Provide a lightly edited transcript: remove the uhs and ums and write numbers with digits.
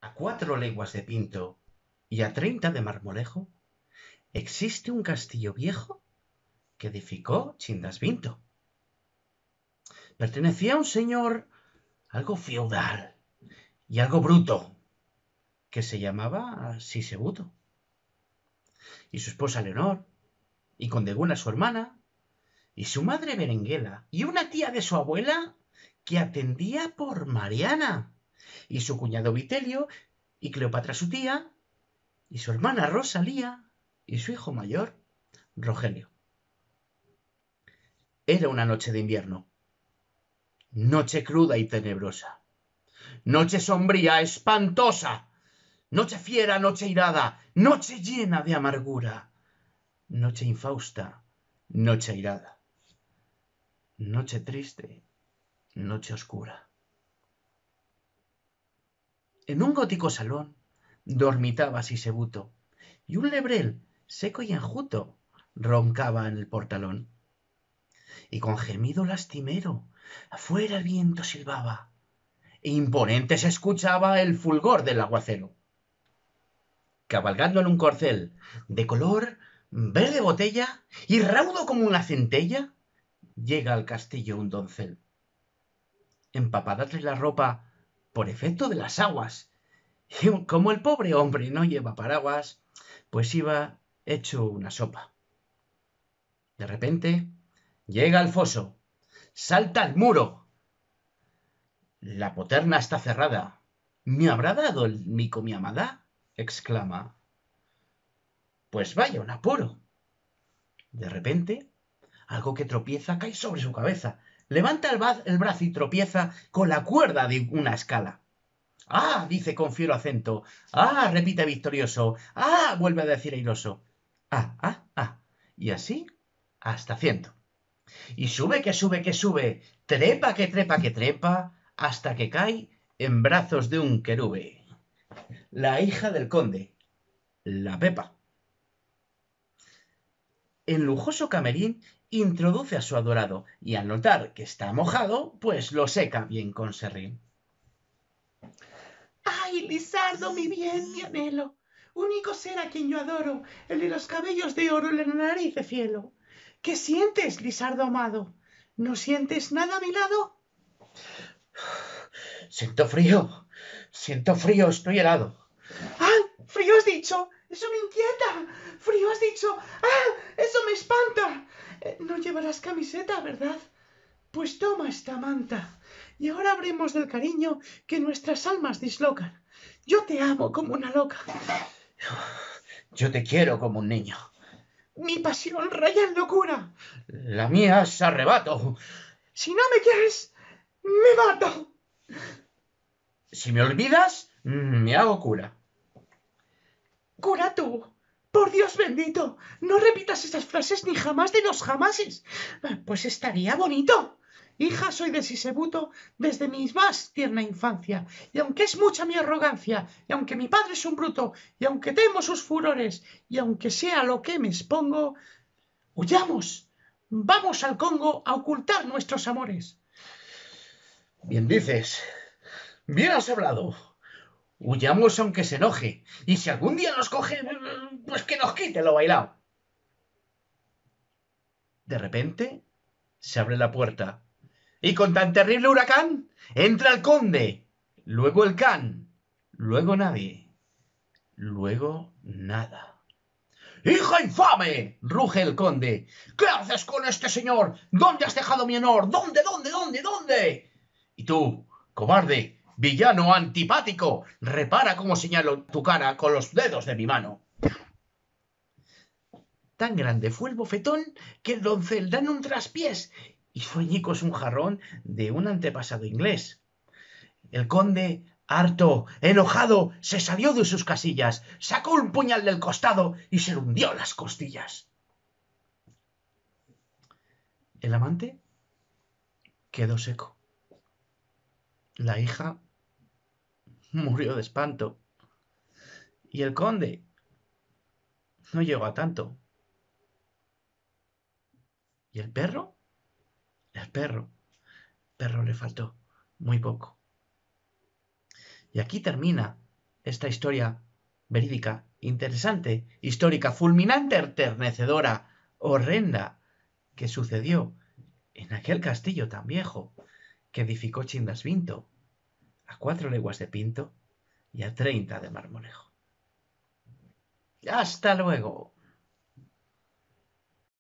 A 4 leguas de Pinto y a 30 de Marmolejo existe un castillo viejo que edificó Chindasvinto. Pertenecía a un señor algo feudal y algo bruto que se llamaba Sisebuto. Y su esposa Leonor, y Condeguna su hermana, y su madre Berenguela, y una tía de su abuela que atendía por Mariana, y su cuñado Vitelio, y Cleopatra su tía, y su hermana Rosalía, y su hijo mayor, Rogelio. Era una noche de invierno, noche cruda y tenebrosa, noche sombría, espantosa, noche fiera, noche irada, noche llena de amargura, noche infausta, noche airada, noche triste, noche oscura. En un gótico salón dormitaba Sisebuto, y un lebrel seco y enjuto roncaba en el portalón. Y con gemido lastimero afuera el viento silbaba, e imponente se escuchaba el fulgor del aguacero. Cabalgando en un corcel de color verde botella y raudo como una centella, llega al castillo un doncel. Empapada trae la ropa por efecto de las aguas, y como el pobre hombre no lleva paraguas, pues iba hecho una sopa. De repente llega al foso, salta al muro. La poterna está cerrada. ¿Me habrá dado el mico mi amada? Exclama. Pues vaya un apuro. De repente, algo que tropieza cae sobre su cabeza. Levanta el brazo y tropieza con la cuerda de una escala. ¡Ah! Dice con fiero acento. ¡Ah! Repite victorioso. ¡Ah! Vuelve a decir airoso. ¡Ah! ¡Ah! ¡Ah! Y así hasta 100. Y sube que sube que sube, trepa que trepa que trepa, hasta que cae en brazos de un querube. La hija del conde, la Pepa. En lujoso camerín introduce a su adorado y al notar que está mojado, pues lo seca bien con serrín. ¡Ay, Lizardo, mi bien, mi anhelo! Único ser a quien yo adoro, el de los cabellos de oro y la nariz de cielo. ¿Qué sientes, Lizardo amado? ¿No sientes nada a mi lado? Siento frío, estoy helado. ¡Ah! ¡Frío has dicho! ¡Eso me inquieta! ¡Frío has dicho! ¡Ah! ¡Eso me espanta! No llevarás camiseta, ¿verdad? Pues toma esta manta. Y ahora hablemos del cariño que nuestras almas dislocan. Yo te amo como una loca. Yo te quiero como un niño. Mi pasión raya en locura. La mía es arrebato. Si no me quieres, me mato. Si me olvidas, me hago cura. Cura tú. Por Dios bendito, no repitas esas frases ni jamás de los jamases. Pues estaría bonito. Hija, soy de Sisebuto desde mi más tierna infancia, y aunque es mucha mi arrogancia, y aunque mi padre es un bruto, y aunque temo sus furores, y aunque sea lo que me expongo, huyamos, vamos al Congo a ocultar nuestros amores. Bien dices, bien has hablado. Huyamos aunque se enoje, y si algún día nos coge, pues que nos quite lo bailado. De repente se abre la puerta, y con tan terrible huracán entra el conde, luego el can, luego nadie, luego nada. ¡Hija infame! Ruge el conde. ¿Qué haces con este señor? ¿Dónde has dejado mi honor? ¿Dónde? Y tú, cobarde, villano antipático, repara cómo señalo tu cara con los dedos de mi mano. Tan grande fue el bofetón que el doncel da en un traspiés y fue añicos un jarrón de un antepasado inglés. El conde, harto, enojado, se salió de sus casillas, sacó un puñal del costado y se le hundió las costillas. El amante quedó seco. La hija murió de espanto. Y el conde no llegó a tanto. ¿Y el perro? El perro le faltó muy poco. Y aquí termina esta historia verídica, interesante, histórica, fulminante, enternecedora, horrenda, que sucedió en aquel castillo tan viejo que edificó Chindas Vinto, a 4 leguas de Pinto y a 30 de Marmolejo. ¡Hasta luego!